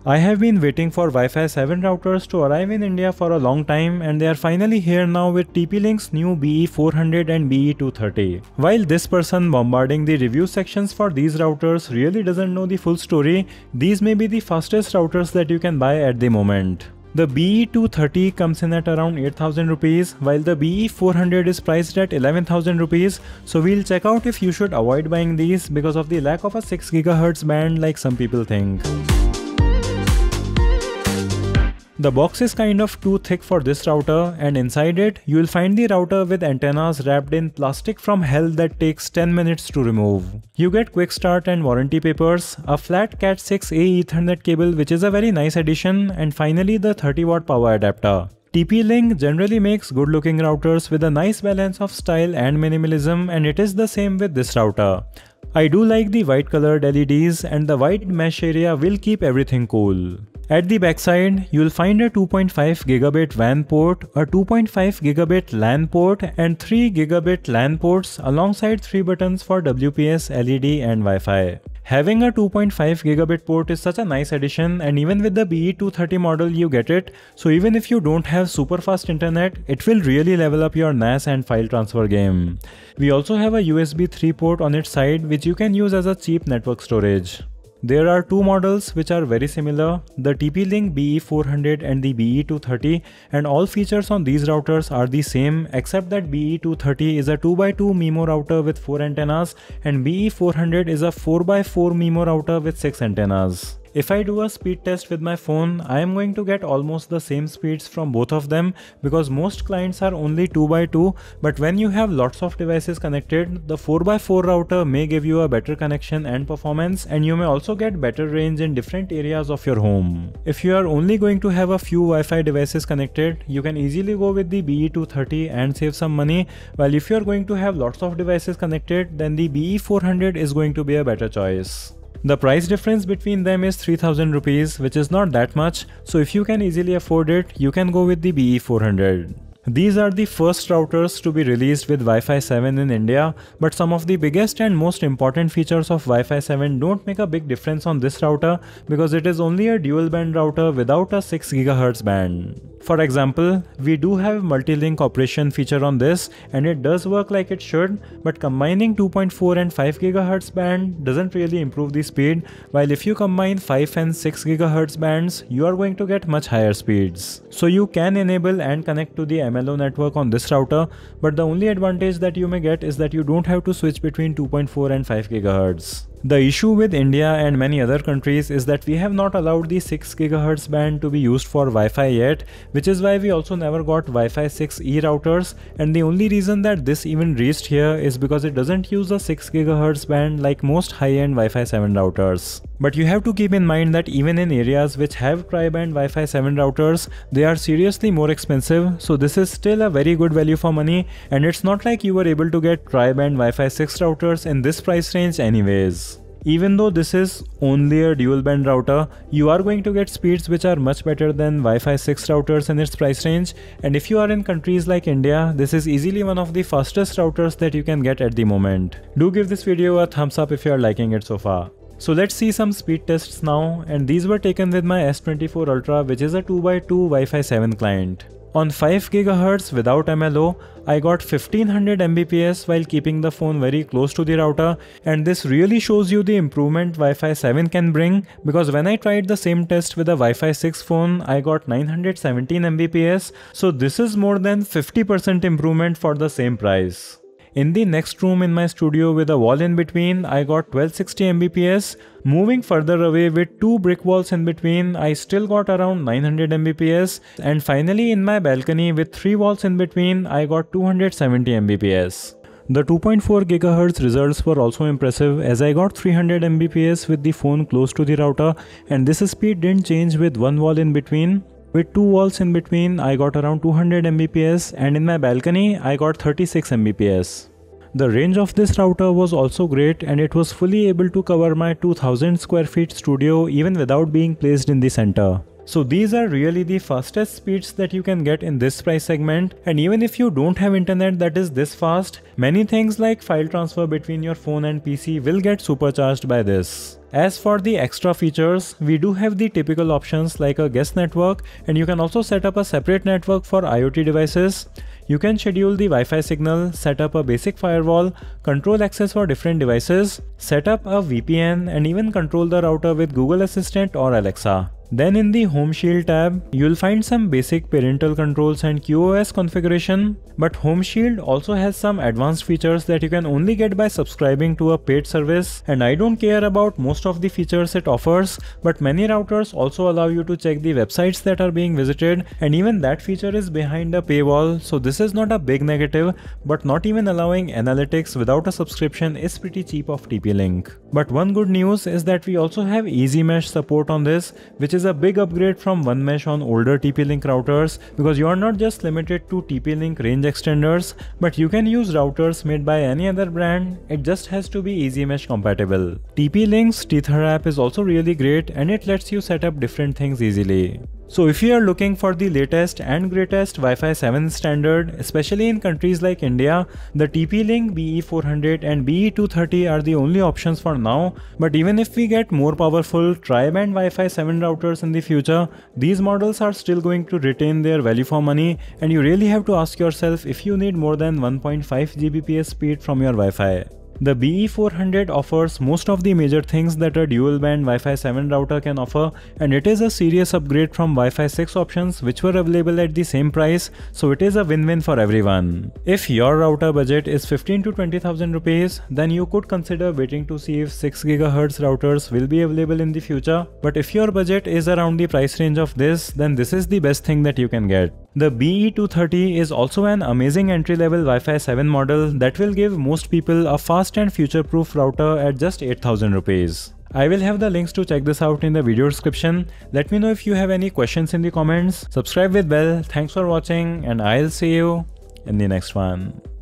I have been waiting for Wi-Fi 7 routers to arrive in India for a long time, and they are finally here now with TP-Link's new BE400 and BE230. While this person bombarding the review sections for these routers really doesn't know the full story, these may be the fastest routers that you can buy at the moment. The BE230 comes in at around 8,000 rupees, while the BE400 is priced at 11,000 rupees, so we'll check out if you should avoid buying these because of the lack of a 6 GHz band like some people think. The box is kind of too thick for this router, and inside it, you will find the router with antennas wrapped in plastic from hell that takes 10 minutes to remove. You get quick start and warranty papers, a flat Cat6a Ethernet cable which is a very nice addition, and finally the 30-watt power adapter. TP-Link generally makes good looking routers with a nice balance of style and minimalism, and it is the same with this router. I do like the white colored LEDs, and the wide mesh area will keep everything cool. At the backside, you will find a 2.5 gigabit WAN port, a 2.5 gigabit LAN port, and 3 gigabit LAN ports alongside 3 buttons for WPS, LED and Wi-Fi. Having a 2.5 gigabit port is such a nice addition, and even with the BE230 model you get it, so even if you don't have super fast internet, it will really level up your NAS and file transfer game. We also have a USB 3 port on its side which you can use as a cheap network storage. There are two models which are very similar, the TP-Link BE400 and the BE230, and all features on these routers are the same except that BE230 is a 2x2 MIMO router with 4 antennas and BE400 is a 4x4 MIMO router with 6 antennas. If I do a speed test with my phone, I am going to get almost the same speeds from both of them because most clients are only 2x2, but when you have lots of devices connected, the 4x4 router may give you a better connection and performance, and you may also get better range in different areas of your home. If you are only going to have a few Wi-Fi devices connected, you can easily go with the BE230 and save some money, while if you are going to have lots of devices connected, then the BE400 is going to be a better choice. The price difference between them is 3,000 rupees, which is not that much, so if you can easily afford it, you can go with the BE400. These are the first routers to be released with Wi-Fi 7 in India, but some of the biggest and most important features of Wi-Fi 7 don't make a big difference on this router because it is only a dual band router without a 6 GHz band. For example, we do have multi-link operation feature on this and it does work like it should, but combining 2.4 and 5 GHz band doesn't really improve the speed, while if you combine 5 and 6 GHz bands, you are going to get much higher speeds. So you can enable and connect to the MLO network on this router, but the only advantage that you may get is that you don't have to switch between 2.4 and 5 GHz. The issue with India and many other countries is that we have not allowed the 6 GHz band to be used for Wi-Fi yet, which is why we also never got Wi-Fi 6E routers, and the only reason that this even reached here is because it doesn't use a 6 GHz band like most high-end Wi-Fi 7 routers. But you have to keep in mind that even in areas which have tri-band Wi-Fi 7 routers, they are seriously more expensive, so this is still a very good value for money, and it's not like you were able to get tri-band Wi-Fi 6 routers in this price range anyways. Even though this is only a dual band router, you are going to get speeds which are much better than Wi-Fi 6 routers in its price range, and if you are in countries like India, this is easily one of the fastest routers that you can get at the moment. Do give this video a thumbs up if you are liking it so far. So let's see some speed tests now, and these were taken with my S24 Ultra, which is a 2x2 Wi-Fi 7 client. On 5 GHz without MLO, I got 1500 Mbps while keeping the phone very close to the router, and this really shows you the improvement Wi-Fi 7 can bring, because when I tried the same test with a Wi-Fi 6 phone, I got 917 Mbps, so this is more than 50% improvement for the same price. In the next room in my studio with a wall in between, I got 1260 Mbps. Moving further away with 2 brick walls in between, I still got around 900 Mbps. And finally in my balcony with 3 walls in between, I got 270 Mbps. The 2.4 GHz results were also impressive as I got 300 Mbps with the phone close to the router, and this speed didn't change with 1 wall in between. With 2 walls in between, I got around 200 Mbps, and in my balcony, I got 36 Mbps. The range of this router was also great, and it was fully able to cover my 2000 square feet studio even without being placed in the center. So these are really the fastest speeds that you can get in this price segment, and even if you don't have internet that is this fast, many things like file transfer between your phone and PC will get supercharged by this. As for the extra features, we do have the typical options like a guest network, and you can also set up a separate network for IoT devices. You can schedule the Wi-Fi signal, set up a basic firewall, control access for different devices, set up a VPN, and even control the router with Google Assistant or Alexa. Then in the Home Shield tab, you'll find some basic parental controls and QoS configuration, but Home Shield also has some advanced features that you can only get by subscribing to a paid service, and I don't care about most of the features it offers, but many routers also allow you to check the websites that are being visited, and even that feature is behind a paywall, so this is not a big negative, but not even allowing analytics without a subscription is pretty cheap of TP-Link. But one good news is that we also have Easy Mesh support on this, which is a big upgrade from One Mesh on older TP-Link routers, because you are not just limited to TP-Link range extenders, but you can use routers made by any other brand. It just has to be Easy Mesh compatible. TP-Link's Tether app is also really great, and it lets you set up different things easily. So if you are looking for the latest and greatest Wi-Fi 7 standard, especially in countries like India, the TP-Link BE400 and BE230 are the only options for now. But even if we get more powerful tri-band Wi-Fi 7 routers in the future, these models are still going to retain their value for money, and you really have to ask yourself if you need more than 1.5 Gbps speed from your Wi-Fi. The BE400 offers most of the major things that a dual-band Wi-Fi 7 router can offer, and it is a serious upgrade from Wi-Fi 6 options which were available at the same price, so it is a win-win for everyone. If your router budget is 15 to 20,000 rupees, then you could consider waiting to see if 6 GHz routers will be available in the future, but if your budget is around the price range of this, then this is the best thing that you can get. The BE230 is also an amazing entry-level Wi-Fi 7 model that will give most people a fast and future-proof router at just 8,000 rupees. I will have the links to check this out in the video description. Let me know if you have any questions in the comments. Subscribe with bell. Thanks for watching, and I'll see you in the next one.